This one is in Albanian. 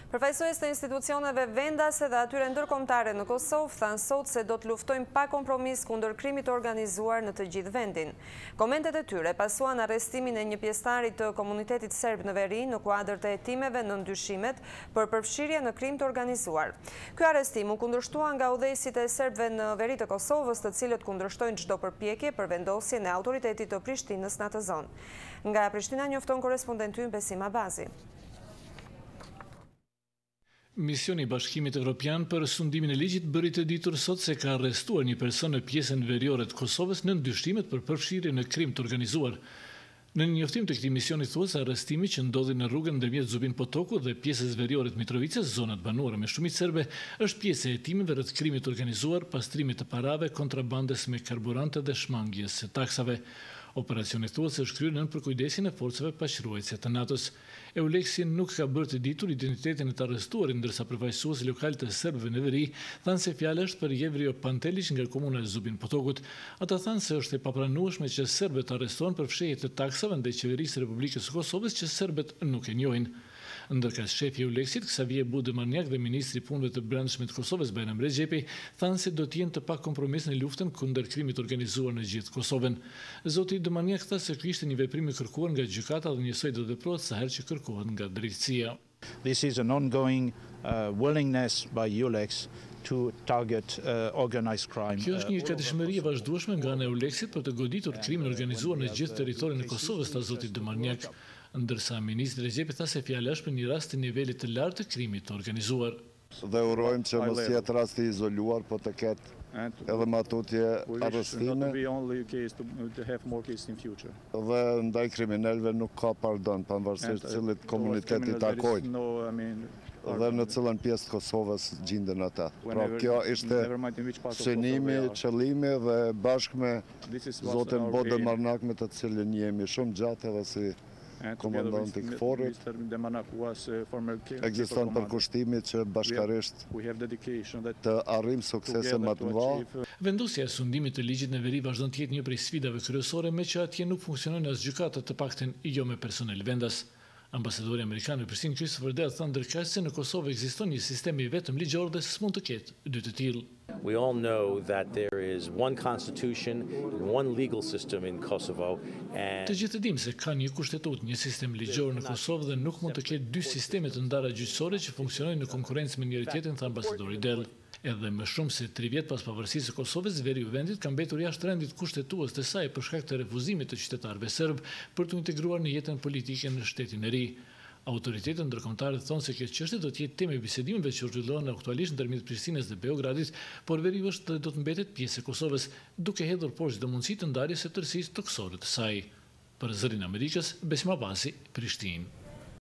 Përfaqësues të institucioneve vendase dhe atyre ndërkombëtare në Kosovë thanë sot se do të luftojnë pa kompromis kundër krimit të organizuar në të gjithë vendin. Komentet e tyre pasuan arrestimin e një pjesëtari të komunitetit serb në veri në kuadër të hetimeve në ndyshimet për përfshirje në krim të organizuar. Ky arrestim u kundërshtua nga udhëheqësit e serbëve në veri të Kosovës, të cilët kundërshtojnë çdo përpjekje për vendosjen e autoritetit të Prishtinës në atë zonë. Nga Prishtina njofton korespondenti ynë Besim Abazi. Misioni i Bashkimit Evropian për sundimin e ligjit bëri të ditur sot se ka arrestuar një person në pjesën veriore të Kosovës në ndyshimet për përfshirje në krim të organizuar. Në një njoftim të këtij misioni thuhet se arrestimi që ndodhi në rrugën ndërmjet Zubin Potoku dhe pjesës veriore të Mitrovicës, zonat banuara me shumicë serbe, është pjesë e hetimeve rreth krimit të organizuar, pastrimit të parave, kontrabandes me karburante dhe shmangjes së taksave. Operacioni thuhet se është kryer nën përkujdesin e forcave paqëruese të NATO-s. EULEX nuk ka bërë të ditur identitetin e të arrestuarit, ndërsa përfaqësuesi lokal të serbëve në veri thanë se fjala është për Jevrio Pantelić nga komuna e Zubin Potokut. Ata thanë se është e papranueshme që serbët të arrestohen për fshehje të taksave ndaj qeverisë së Republikës së Kosovës që serbët nuk e njohin. Ndërka shefi i EULEX-it, Xavier Budemarniak dhe ministri i punëve të brendshme të Kosovës, Bajram Rexhepi, thanë se do të jenë të pakompromis në luftën kundër krimit të organizuar në gjithë Kosovën. Zoti Budemarniak tha se ky ishte një veprim i kërkuar nga gjykata dhe njësoj do të veprohet sa herë që kërkohet nga drejtësia. This is an ongoing willingness by EULEX to target organized crime. Kjo është një gatishmëri e vazhdueshme nga ana e EULEX-it për të goditur krimin organizuar në gjithë territorin e Kosovës, tha zoti Budemarniak. Ndërsa ministri Rexhepi tha se fjala është për një rast të nivelit të lartë të krimit të organizuar. Dhe urojmë që mos jetë rasti izoluar, po të ketë edhe më tutje arrestime. Dhe ndaj kriminalëve nuk ka pardon, pavarësisht cilët komuniteti takojnë. Dhe në cilën pjesë të Kosovës gjenden ata. Pra kjo ishte synimi, qëllimi dhe bashkë me zotin Budemarniak, me të cilin jemi shumë gjatë edhe si komandant i KFOR-it, ekziston përkushtimi që bashkarisht të arrijmë suksese më të mëdha. Vendosja e sundimit të ligjit në veri vazhdon të jetë një prej sfidave kryesore, me që atje nuk funksionojnë as gjykatat, të paktën jo me personel vendas. Ambasadori amerikan në Prishtinë Christopher Dell tha ndërkaq se në Kosovë ekziston një sistem i vetëm ligjor dhe s'mund të ketë dy të tillë. We all know that there is one constitution and one legal system in Kosovo. Të gjithë dimë se ka një kushtetutë, një sistem ligjor në Kosovë dhe nuk mund të ketë dy sisteme të ndara gjyqësore që funksionojnë në konkurrencë me njëri tjetrin, tha ambasadori Dell. Edhe më shumë se 3 vjet pas pavarësisë së Kosovës, veri i vendit ka mbetur jashtë rendit kushtetues të saj për shkak të refuzimit të qytetarëve serb për të integruar në jetën politike në shtetin e ri. Autoritetet ndërkombëtare thonë se kjo çështje do të jetë temë e bisedimeve që zhvillohen aktualisht ndërmjet Prishtinës dhe Beogradit, por veri është dhe do të mbetet pjesë e Kosovës, duke hedhur poshtë çdo mundësi të ndarjes së tërësisë toksore të saj. Për Zërin e Amerikës, Besim Abazi, Prishtinë.